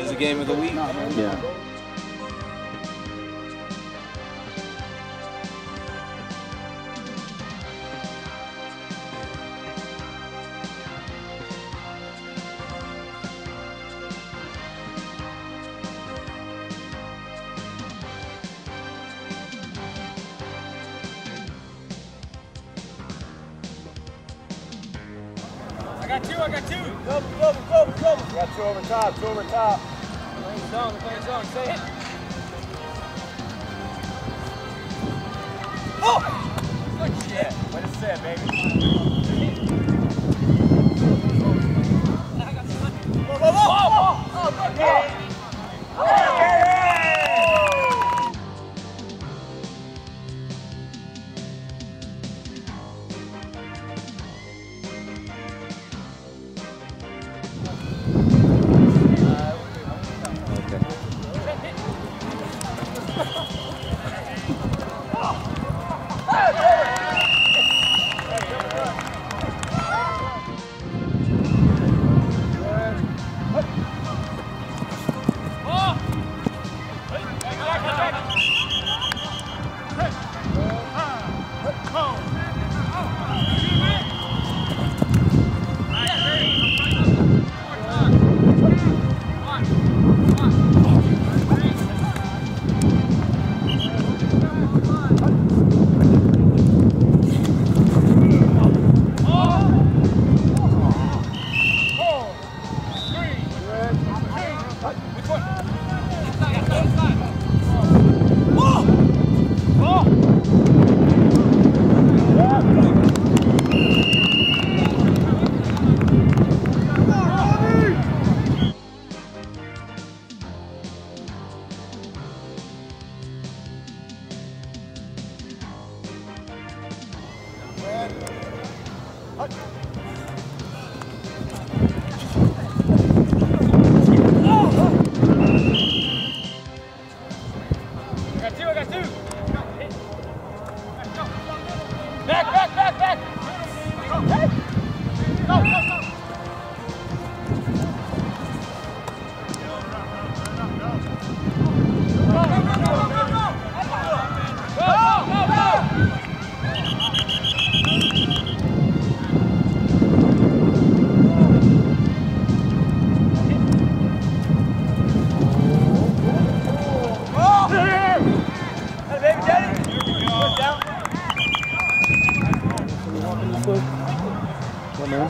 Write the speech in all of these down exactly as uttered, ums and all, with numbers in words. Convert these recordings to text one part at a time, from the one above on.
It's a game of the week. Yeah. I got two, I got two. Double, double, double, double. Got two over top, two over top. Playing song, playing song, say it. Oh! Good shit. Way to sit, baby. Whoa, whoa, whoa! Oh, good hit. Come on.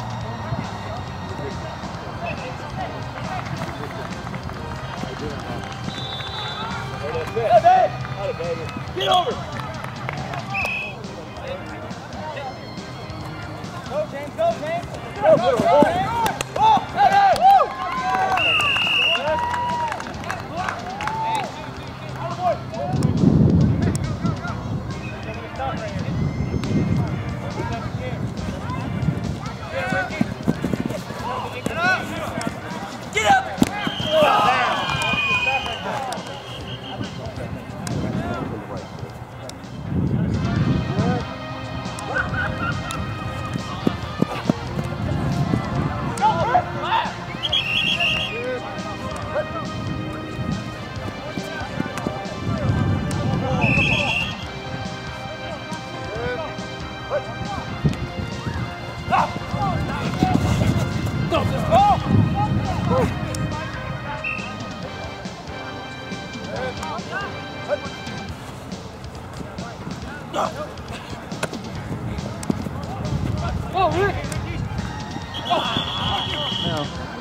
Get over! Go, James, go, James! Go, go, go, James! Oh, hey, hey! Woo! Get up! Oh, Rick! Oh. No.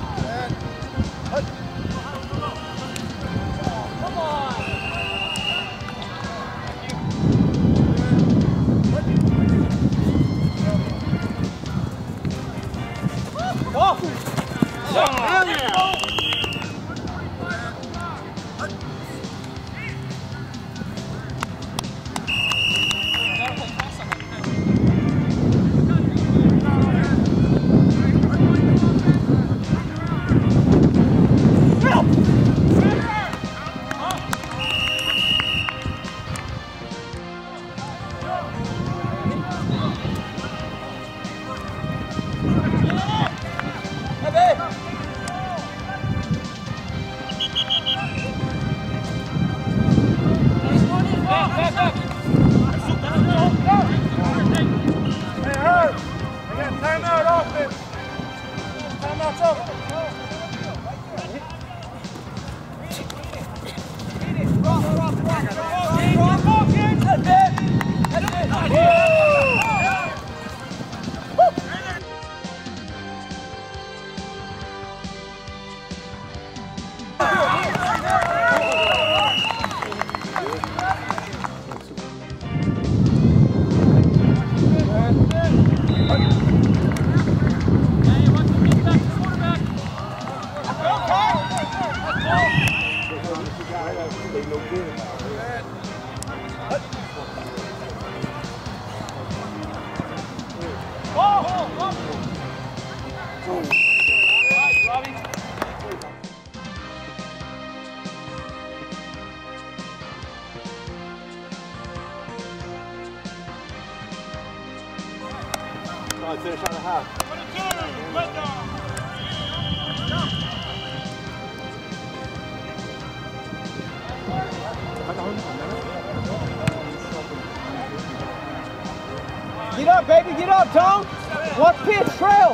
Come on! Oh! Hell yeah! on, finish on the half. Get up, baby, get up, Tom. One pitch, trail.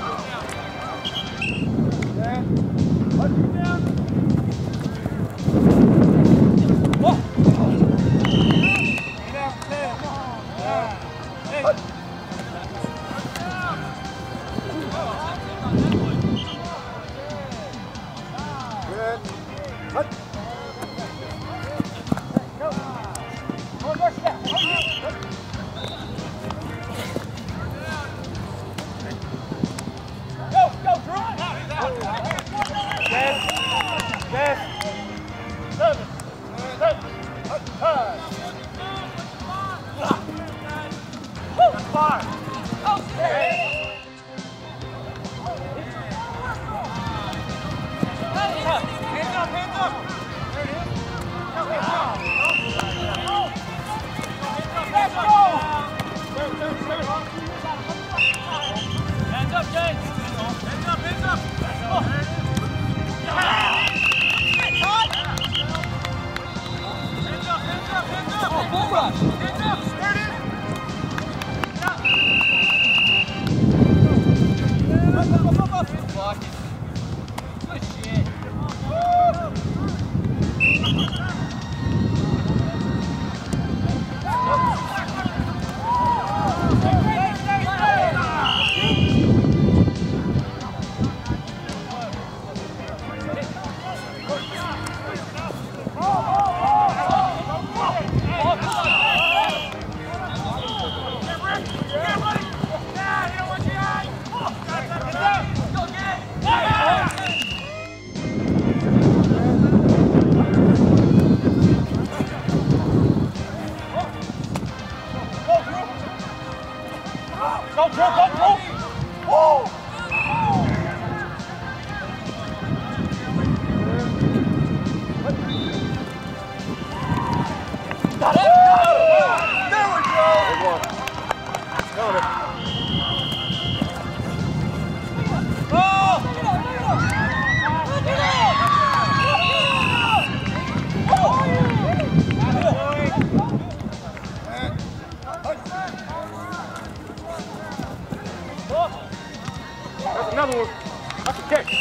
Another one. That's a catch.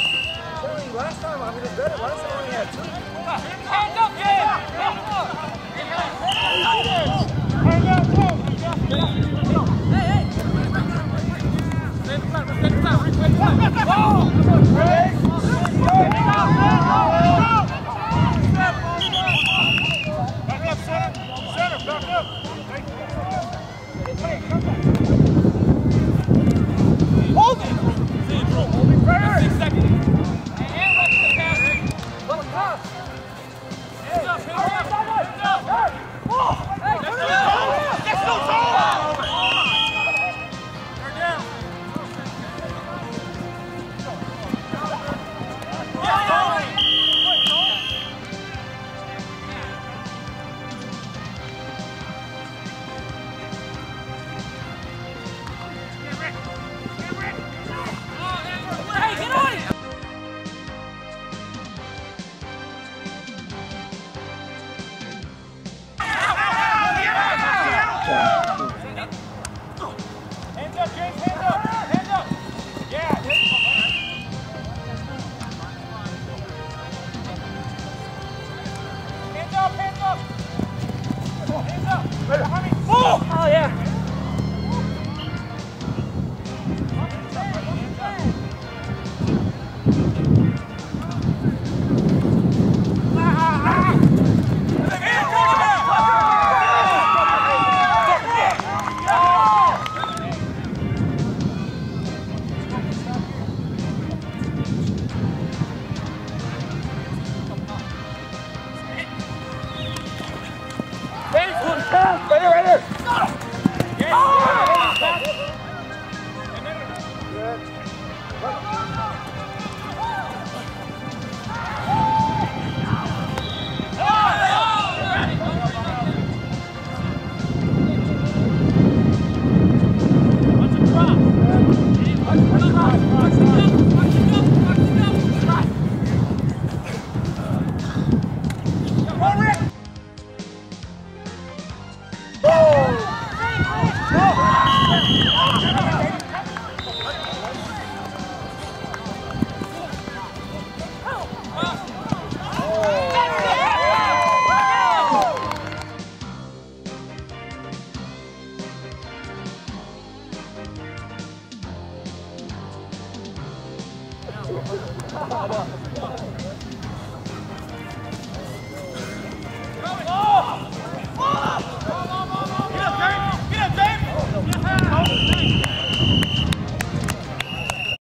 Last time, I mean, it's better. Last time we had two. Hands up, kid! Hands up! Hands up, go! Hey, hey! Stay in the front, stay in the front, stay in the front. Oh! Ready? Back up, center. Center, back up. Hold it! Hold it right here. Six seconds. And watch the pass. Let it pass. Hands up, hands up, hands up. Hey, come on.